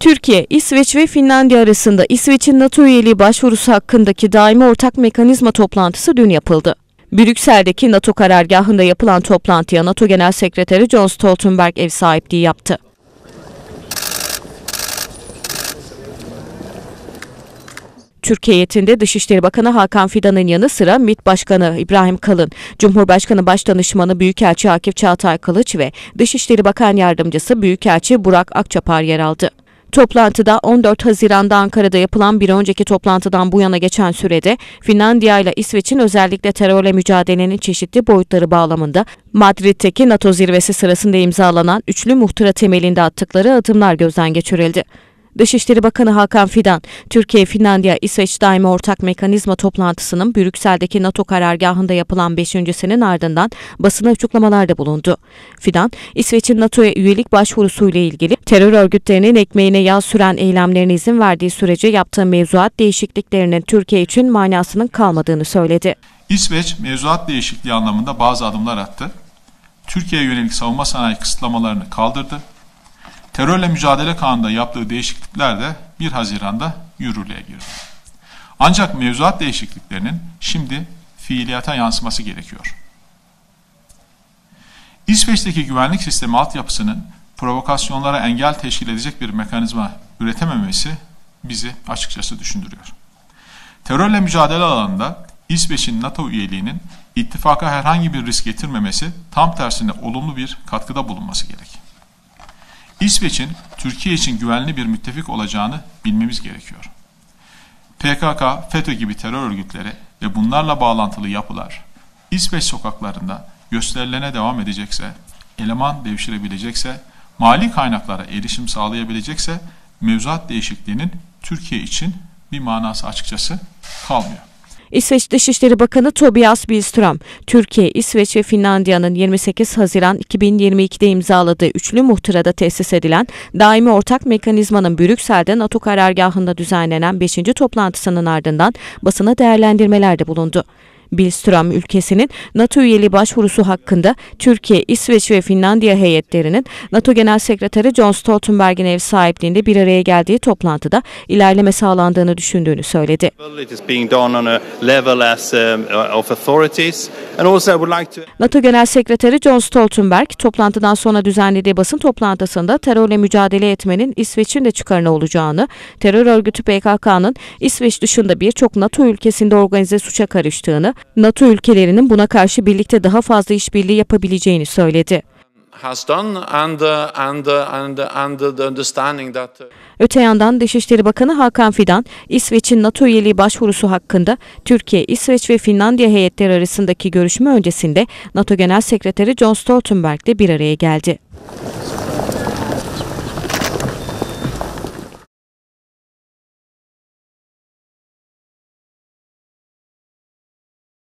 Türkiye, İsveç ve Finlandiya arasında İsveç'in NATO üyeliği başvurusu hakkındaki daimi ortak mekanizma toplantısı dün yapıldı. Brüksel'deki NATO karargahında yapılan toplantıya NATO Genel Sekreteri Jens Stoltenberg ev sahipliği yaptı. Türkiye heyetinde Dışişleri Bakanı Hakan Fidan'ın yanı sıra MİT Başkanı İbrahim Kalın, Cumhurbaşkanı Başdanışmanı Büyükelçi Akif Çağatay Kılıç ve Dışişleri Bakan Yardımcısı Büyükelçi Burak Akçapar yer aldı. Toplantıda 14 Haziran'da Ankara'da yapılan bir önceki toplantıdan bu yana geçen sürede Finlandiya ile İsveç'in özellikle terörle mücadelenin çeşitli boyutları bağlamında Madrid'deki NATO zirvesi sırasında imzalanan üçlü muhtıra temelinde attıkları adımlar gözden geçirildi. Dışişleri Bakanı Hakan Fidan, Türkiye-Finlandiya-İsveç daimi ortak mekanizma toplantısının Brüksel'deki NATO karargahında yapılan 5.'sinin ardından basına açıklamalarda bulundu. Fidan, İsveç'in NATO'ya üyelik başvurusuyla ilgili terör örgütlerinin ekmeğine yağ süren eylemlerine izin verdiği sürece yaptığı mevzuat değişikliklerinin Türkiye için manasının kalmadığını söyledi. İsveç mevzuat değişikliği anlamında bazı adımlar attı. Türkiye'ye yönelik savunma sanayi kısıtlamalarını kaldırdı. Terörle mücadele kanununda yaptığı değişiklikler de 1 Haziran'da yürürlüğe girdi. Ancak mevzuat değişikliklerinin şimdi fiiliyata yansıması gerekiyor. İsveç'teki güvenlik sistemi altyapısının provokasyonlara engel teşkil edecek bir mekanizma üretememesi bizi açıkçası düşündürüyor. Terörle mücadele alanında İsveç'in NATO üyeliğinin ittifaka herhangi bir risk getirmemesi, tam tersine olumlu bir katkıda bulunması gerek. İsveç'in Türkiye için güvenli bir müttefik olacağını bilmemiz gerekiyor. PKK, FETÖ gibi terör örgütleri ve bunlarla bağlantılı yapılar İsveç sokaklarında gösterilene devam edecekse, eleman devşirebilecekse, mali kaynaklara erişim sağlayabilecekse mevzuat değişikliğinin Türkiye için bir manası açıkçası kalmıyor. İsveç Dışişleri Bakanı Tobias Billström, Türkiye, İsveç ve Finlandiya'nın 28 Haziran 2022'de imzaladığı üçlü muhtırada tesis edilen daimi ortak mekanizmanın Brüksel'de NATO karargahında düzenlenen 5. toplantısının ardından basına değerlendirmelerde bulundu. Billström, ülkesinin NATO üyeliği başvurusu hakkında Türkiye, İsveç ve Finlandiya heyetlerinin NATO Genel Sekreteri Jens Stoltenberg'in ev sahipliğinde bir araya geldiği toplantıda ilerleme sağlandığını düşündüğünü söyledi. NATO Genel Sekreteri Jens Stoltenberg, toplantıdan sonra düzenlediği basın toplantısında terörle mücadele etmenin İsveç'in de çıkarına olacağını, terör örgütü PKK'nın İsveç dışında birçok NATO ülkesinde organize suça karıştığını, NATO ülkelerinin buna karşı birlikte daha fazla işbirliği yapabileceğini söyledi. Öte yandan Dışişleri Bakanı Hakan Fidan, İsveç'in NATO üyeliği başvurusu hakkında Türkiye, İsveç ve Finlandiya heyetleri arasındaki görüşme öncesinde NATO Genel Sekreteri Jens Stoltenberg'le bir araya geldi.